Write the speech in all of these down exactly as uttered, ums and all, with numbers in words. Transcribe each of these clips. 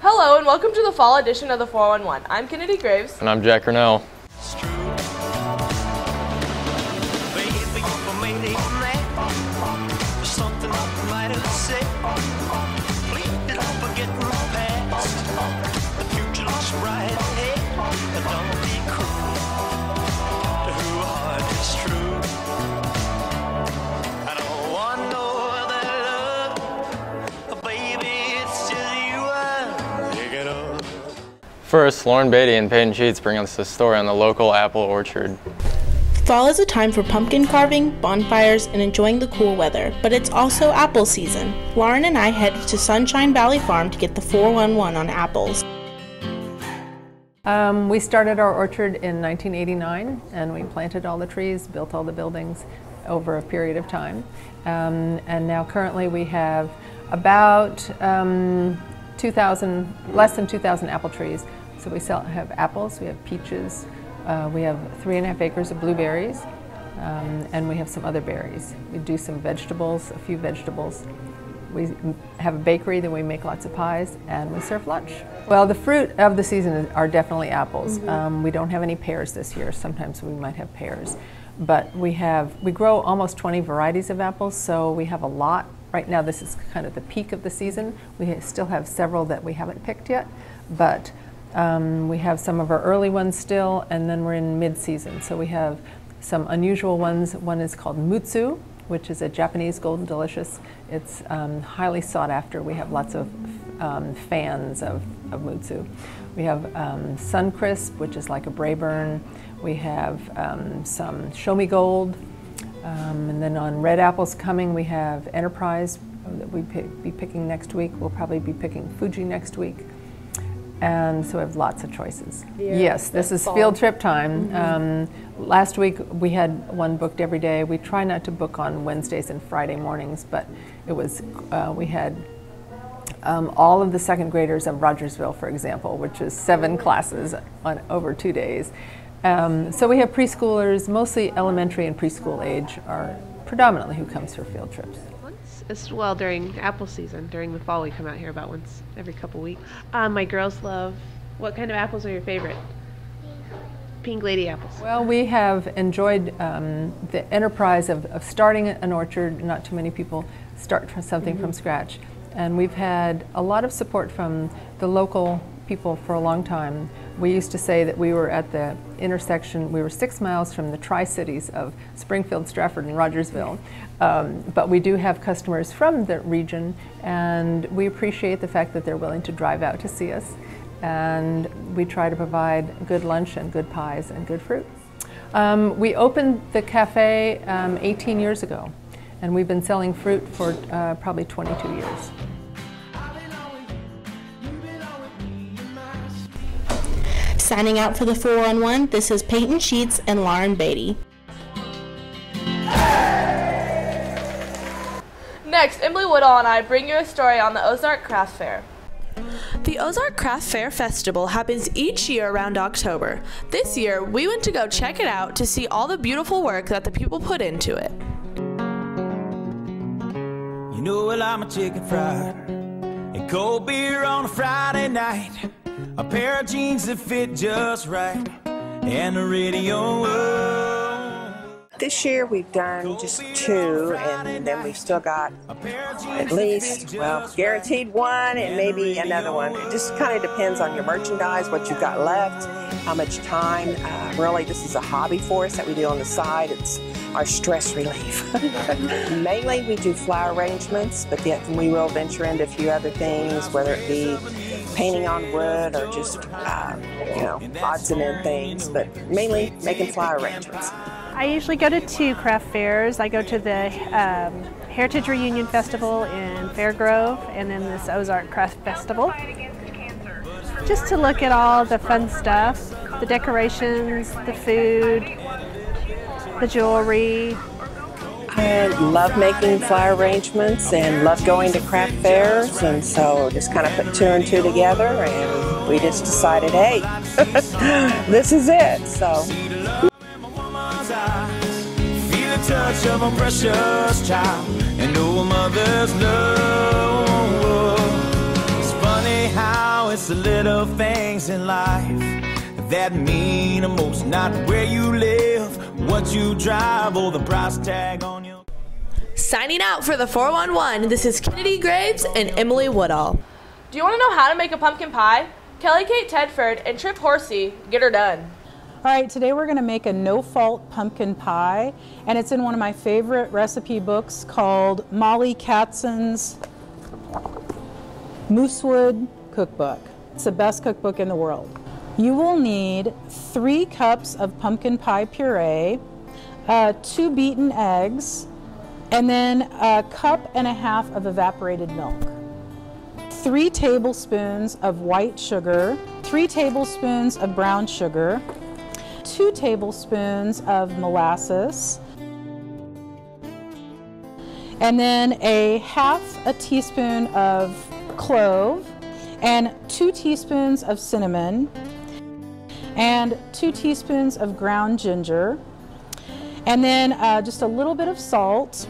Hello and welcome to the fall edition of the four one one. I'm Kennedy Graves. And I'm Jack Cornell. First, Lauren Beatty and Peyton Sheets bring us a story on the local apple orchard. Fall is a time for pumpkin carving, bonfires, and enjoying the cool weather, but it's also apple season. Lauren and I headed to Sunshine Valley Farm to get the four one one on apples. Um, we started our orchard in nineteen eighty-nine, and we planted all the trees, built all the buildings over a period of time. Um, and now currently we have about um, two thousand, less than two thousand apple trees. So we sell, have apples, we have peaches, uh, we have three and a half acres of blueberries, um, and we have some other berries. We do some vegetables, a few vegetables. We have a bakery, then we make lots of pies, and we serve lunch. Well, the fruit of the season are definitely apples. Mm-hmm. um, we don't have any pears this year. Sometimes we might have pears. But we have, we grow almost twenty varieties of apples, so we have a lot. Right now this is kind of the peak of the season. We still have several that we haven't picked yet, but um, we have some of our early ones still, and then we're in mid-season. So we have some unusual ones. One is called Mutsu, which is a Japanese Golden Delicious. It's um, highly sought after. We have lots of um, fans of, of Mutsu. We have um, Suncrisp, which is like a Brayburn. We have um, some Show Me Gold. Um, and then on red apples coming, we have Enterprise that we'll be picking next week. We'll probably be picking Fuji next week. And so we have lots of choices. Yeah, yes, this is fall. Field trip time. Mm-hmm. um, last week we had one booked every day. We try not to book on Wednesdays and Friday mornings, but it was, uh, we had um, all of the second graders of Rogersville, for example, which is seven classes on over two days. Um, so we have preschoolers, mostly elementary and preschool age are predominantly who comes for field trips. Once, as well, during apple season, during the fall, we come out here about once every couple weeks. Um, my girls love, what kind of apples are your favorite? Pink Lady apples. Well, we have enjoyed um, the enterprise of, of starting an orchard. Not too many people start something mm-hmm. from scratch. And we've had a lot of support from the local people for a long time. We used to say that we were at the intersection, we were six miles from the Tri-Cities of Springfield, Stratford, and Rogersville. Um, but we do have customers from the region, and we appreciate the fact that they're willing to drive out to see us. And we try to provide good lunch and good pies and good fruit. Um, we opened the cafe um, eighteen years ago, and we've been selling fruit for uh, probably twenty-two years. Signing out for the four one one, this is Peyton Sheets and Lauren Beatty. Next, Emily Woodall and I bring you a story on the Ozark Craft Fair. The Ozark Craft Fair Festival happens each year around October. This year, we went to go check it out to see all the beautiful work that the people put into it. You know, well, I'm a chicken fried and cold beer on a Friday night. A pair of jeans that fit just right, and the radio. This year we've done just two, and then we've still got at least, well, guaranteed one and maybe another one. It just kind of depends on your merchandise, what you've got left, how much time. Uh, really, this is a hobby for us that we do on the side. It's our stress relief. Mainly we do flower arrangements, but then we will venture into a few other things, whether it be painting on wood or just, uh, you know, odds and end things, but mainly making flower arrangements. I usually go to two craft fairs. I go to the um, Heritage Reunion Festival in Fairgrove and then this Ozark Craft Festival. Just to look at all the fun stuff, the decorations, the food, the jewelry. I love making flower arrangements and love going to craft fairs, and so just kind of put two and two together, and we just decided, hey, this is it. So. Feel the touch of a precious child and know a mother's love. It's funny how it's the little things in life that mean the most. Not where you live, what you drive, or the price tag on your... Signing out for the four one one, this is Kennedy Graves and Emily Woodall. Do you want to know how to make a pumpkin pie? Kelly Kate Tedford and Trip Horsey get her done. All right, today we're going to make a no-fault pumpkin pie, and it's in one of my favorite recipe books called Molly Katzen's Moosewood Cookbook. It's the best cookbook in the world. You will need three cups of pumpkin pie puree, uh, two beaten eggs, and then a cup and a half of evaporated milk. Three tablespoons of white sugar, three tablespoons of brown sugar, two tablespoons of molasses, and then a half a teaspoon of clove, and two teaspoons of cinnamon, and two teaspoons of ground ginger, and then uh, just a little bit of salt.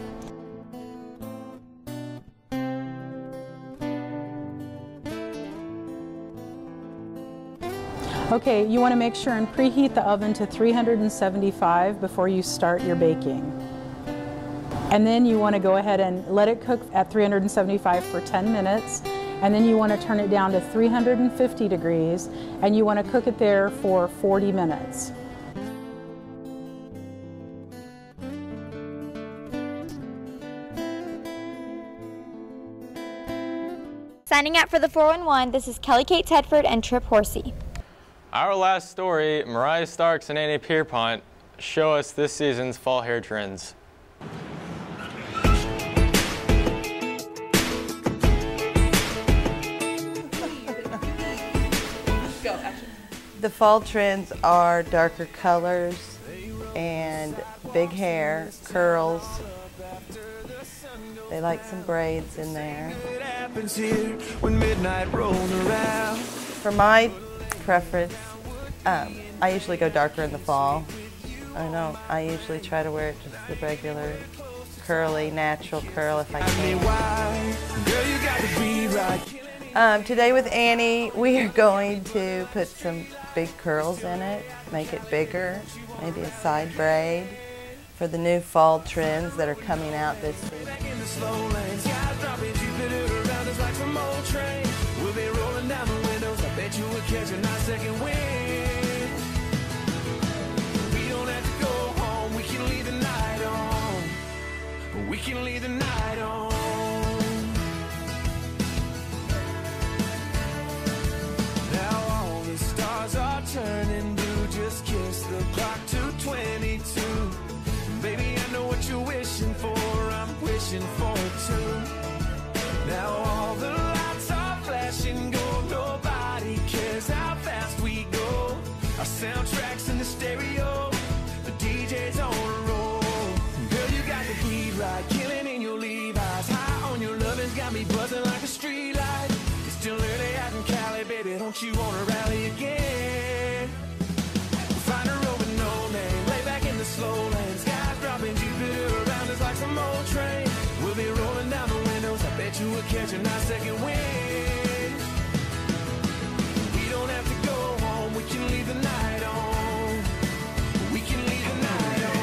Okay, you want to make sure and preheat the oven to three hundred seventy-five before you start your baking. And then you want to go ahead and let it cook at three hundred seventy-five for ten minutes. And then you want to turn it down to three hundred fifty degrees, and you want to cook it there for forty minutes. Signing out for the four one one, this is Kelly Kate Tedford and Trip Horsey. Our last story, Mariah Starks and Annie Pierpont show us this season's fall hair trends. The fall trends are darker colors and big hair, curls. They like some braids in there. For my preference, um, I usually go darker in the fall. I don't. I usually try to wear it just the regular, curly, natural curl if I can. Um, today with Annie, we are going to put some big curls in it, make it bigger, maybe a side braid for the new fall trends that are coming out this season. We can leave the night on. Now all the stars are turning blue. Just kiss the clock to twenty-two. Baby, I know what you're wishing for. I'm wishing for it too. Now all the lights are flashing gold. Nobody cares how fast we go. Our soundtracks in the stereo. The D J's on a roll. Girl, you got the beat right. Killing in your Levi's. High on your lovin's got me buzzing like a street light. It's still early out in Cali, baby. Don't you wanna rally again? Find a road with no name. Lay back in the slow lane. Skies dropping Jupiter around us like some old train. We'll be rolling down the windows. I bet you we'll catch a nice second wind. We don't have to go home. We can leave the night on. We can leave the night on.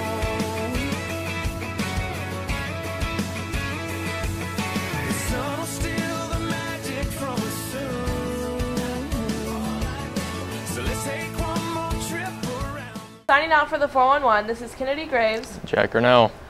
The sun will steal the magic from us soon. So let's take one more trip around. Signing out for the four one one, this is Kennedy Graves. Jack Grinnell.